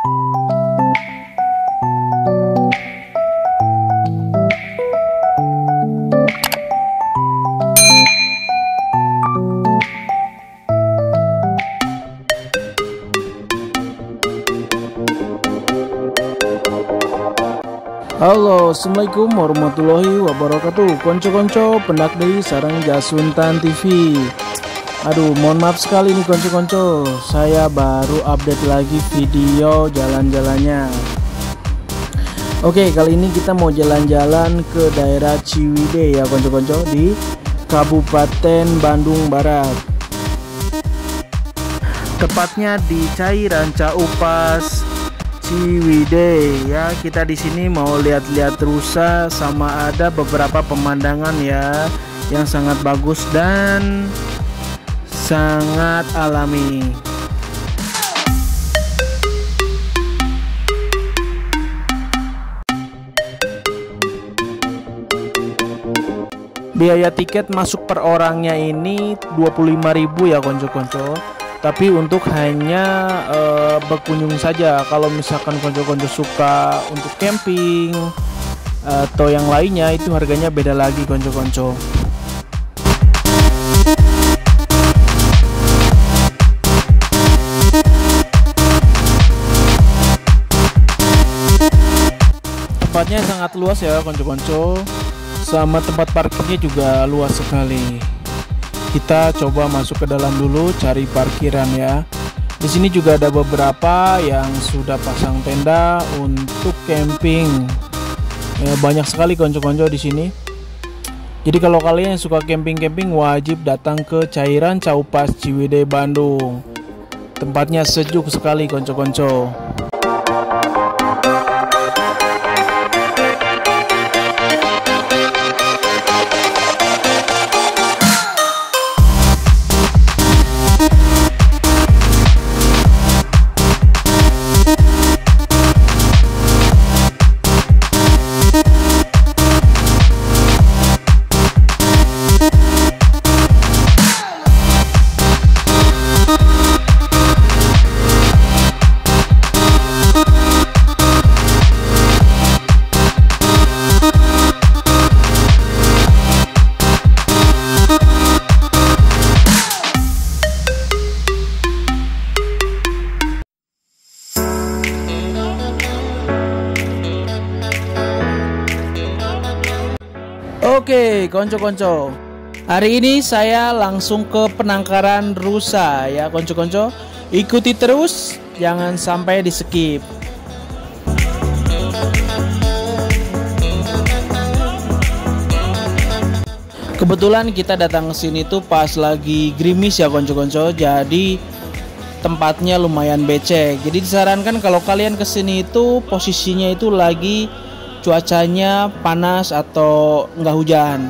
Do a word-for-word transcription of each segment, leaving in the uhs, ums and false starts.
Halo, assalamualaikum warahmatullahi wabarakatuh. Konco-konco pendak deui sareng Jasuntan T V. Aduh, mohon maaf sekali nih konco-konco, saya baru update lagi video jalan-jalannya. Oke, kali ini kita mau jalan-jalan ke daerah Ciwidey ya konco-konco, di Kabupaten Bandung Barat. Tepatnya di Cairan Caupas Ciwidey ya. Kita di sini mau lihat-lihat rusa sama ada beberapa pemandangan ya yang sangat bagus dan sangat alami. Biaya tiket masuk per orangnya ini dua puluh lima ribu ya konco-konco. Tapi untuk hanya e, berkunjung saja. Kalau misalkan konco-konco suka untuk camping atau yang lainnya, itu harganya beda lagi konco-konco. Tempatnya sangat luas ya konco-konco, sama tempat parkirnya juga luas sekali. Kita coba masuk ke dalam dulu cari parkiran ya. Di sini juga ada beberapa yang sudah pasang tenda untuk camping. Ya, banyak sekali konco-konco di sini. Jadi kalau kalian yang suka camping-camping wajib datang ke Cairan Caupas Ciwidey Bandung. Tempatnya sejuk sekali konco-konco. Oke konco-konco, hari ini saya langsung ke penangkaran rusa ya konco-konco. Ikuti terus, jangan sampai di skip. Kebetulan kita datang ke sini tuh pas lagi gerimis ya konco-konco, jadi tempatnya lumayan becek. Jadi disarankan kalau kalian kesini itu posisinya itu lagi cuacanya panas atau enggak hujan.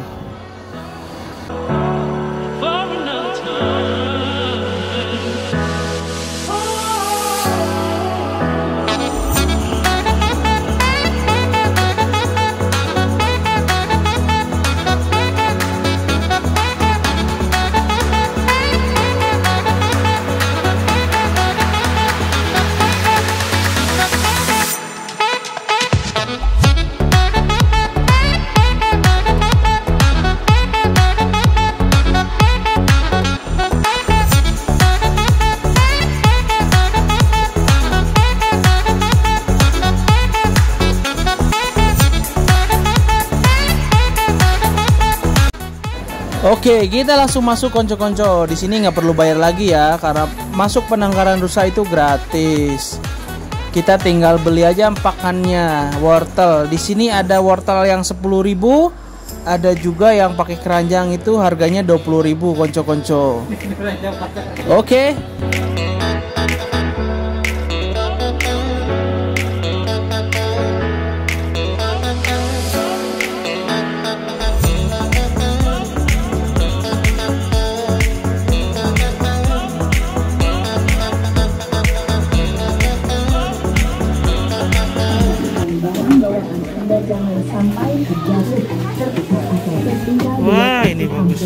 Oke, kita langsung masuk konco-konco. Di sini nggak perlu bayar lagi ya, karena masuk penangkaran rusa itu gratis. Kita tinggal beli aja pakannya, wortel. Di sini ada wortel yang sepuluh ribu, ada juga yang pakai keranjang itu harganya dua puluh ribu konco-konco. Oke. Jangan sampai terjatuh tertinggal. Wah, ini bagus.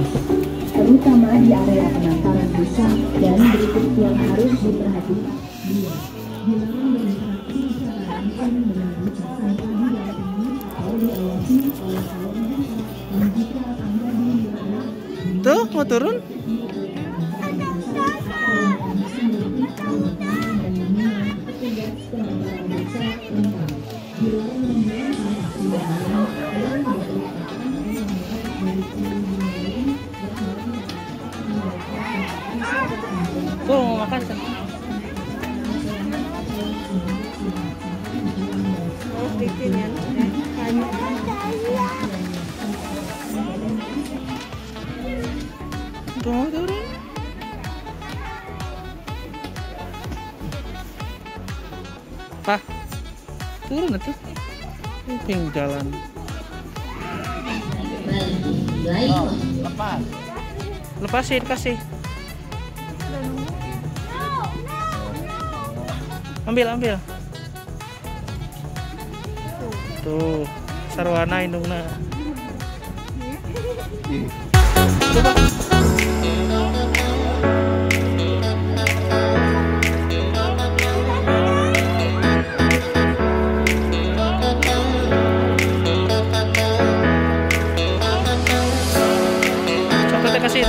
Terutama di area penangkaran rusa, dan berikut yang harus diperhatikan. Tuh mau turun. Tuh mau makan kan? Oh, bikin ya. Tuh mau turun. Pak, turun atuh. Ping jalan. Oh, Lepas. Lepasin, kasih. Ambil, ambil. Tuh, sarwana indungna. Coba. Coklatnya kasih.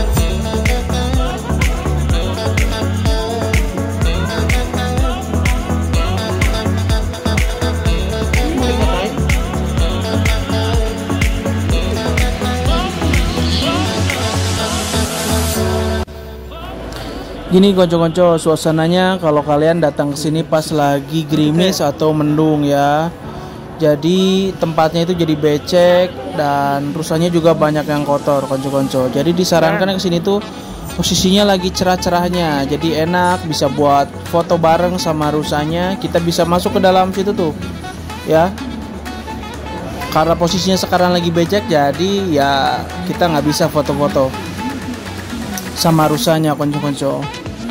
Gini konco-konco, suasananya kalau kalian datang ke sini pas lagi gerimis atau mendung ya. Jadi tempatnya itu jadi becek dan rusanya juga banyak yang kotor konco-konco. Jadi disarankan ke sini tuh posisinya lagi cerah-cerahnya. Jadi enak, bisa buat foto bareng sama rusanya. Kita bisa masuk ke dalam situ tuh. Ya. Karena posisinya sekarang lagi becek, jadi ya kita nggak bisa foto-foto sama rusanya konco-konco.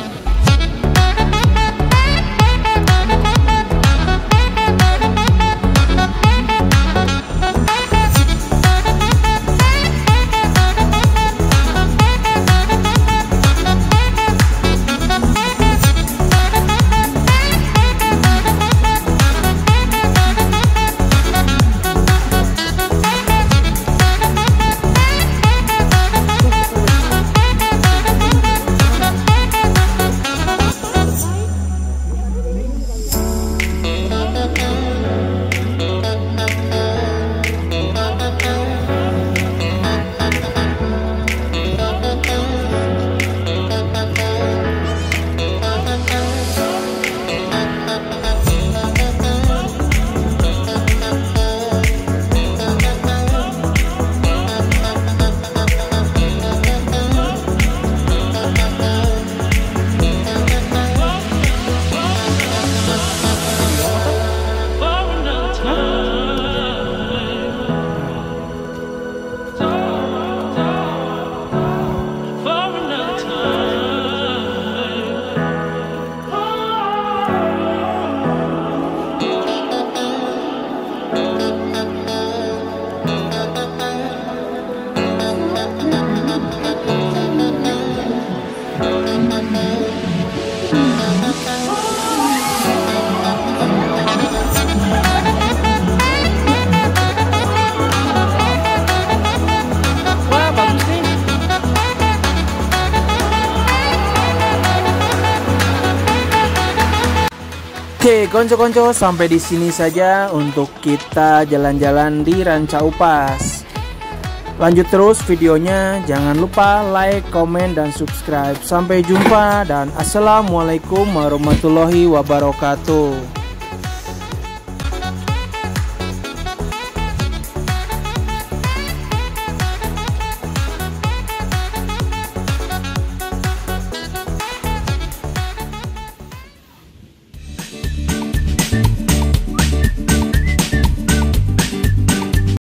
Oke, konco-konco, sampai di sini saja untuk kita jalan-jalan di Ranca Upas. Lanjut terus videonya, jangan lupa like, komen, dan subscribe. Sampai jumpa dan assalamualaikum warahmatullahi wabarakatuh.